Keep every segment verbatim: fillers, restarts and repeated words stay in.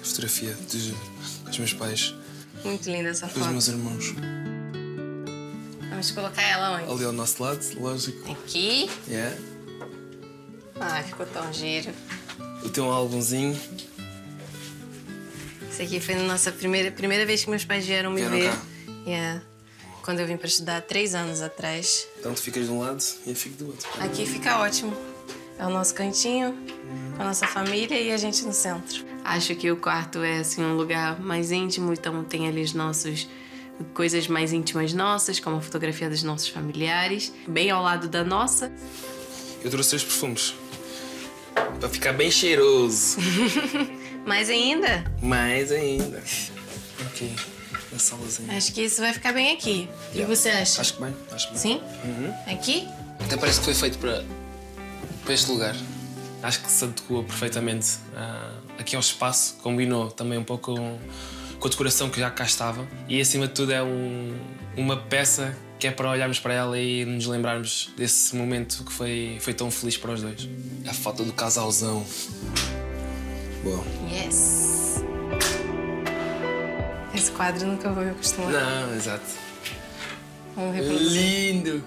fotografia de, dos meus pais. Muito linda essa dos foto. meus irmãos. Vamos colocar ela onde? Ali ao nosso lado, lógico. Aqui. Yeah. Ah, ficou tão giro. O teu álbumzinho. Isso aqui foi a nossa primeira, primeira vez que meus pais vieram me Vieram ver. cá. Yeah. Quando eu vim para estudar, três anos atrás. Então tu ficas de um lado e eu fico do outro. Aqui fica ótimo. É o nosso cantinho, com a nossa família e a gente no centro. Acho que o quarto é assim um lugar mais íntimo, então tem ali os nossos coisas mais íntimas nossas, como a fotografia dos nossos familiares, bem ao lado da nossa. Eu trouxe três perfumes. Para ficar bem cheiroso. Mais ainda? Mais ainda. Ok. Na salazinha. Acho que isso vai ficar bem aqui. E yeah. Você acha? Acho que bem. Acho que bem. Sim? Uhum. Aqui? Até parece que foi feito para, para este lugar. Acho que se adequou perfeitamente uh, aqui ao espaço. Combinou também um pouco com, com a decoração que já cá estava. E acima de tudo é um, uma peça que é para olharmos para ela e nos lembrarmos desse momento que foi, foi tão feliz para os dois. A foto do casalzão. Boa. Yes! Esse quadro nunca vou me acostumar. Não, exato. Vamos reproduzir. Lindo!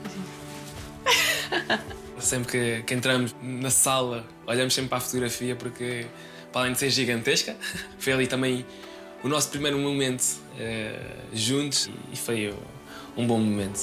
Sempre que, que entramos na sala, olhamos sempre para a fotografia porque, para além de ser gigantesca, foi ali também o nosso primeiro momento uh, juntos e foi um bom momento.